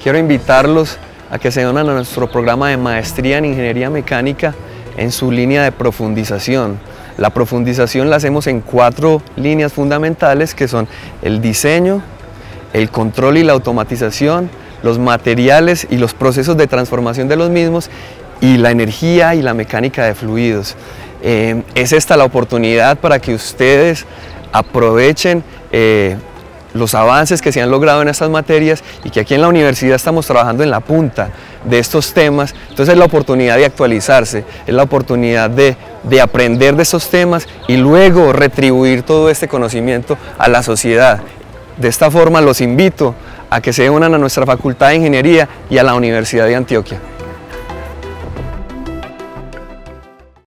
quiero invitarlos a que se unan a nuestro programa de maestría en Ingeniería Mecánica en su línea de profundización. La profundización la hacemos en 4 líneas fundamentales, que son el diseño, el control y la automatización, los materiales y los procesos de transformación de los mismos, y la energía y la mecánica de fluidos. Es esta la oportunidad para que ustedes aprovechen los avances que se han logrado en estas materias, y que aquí en la universidad estamos trabajando en la punta de estos temas. Entonces es la oportunidad de actualizarse, es la oportunidad de aprender de estos temas y luego retribuir todo este conocimiento a la sociedad. De esta forma los invito a que se unan a nuestra Facultad de Ingeniería y a la Universidad de Antioquia.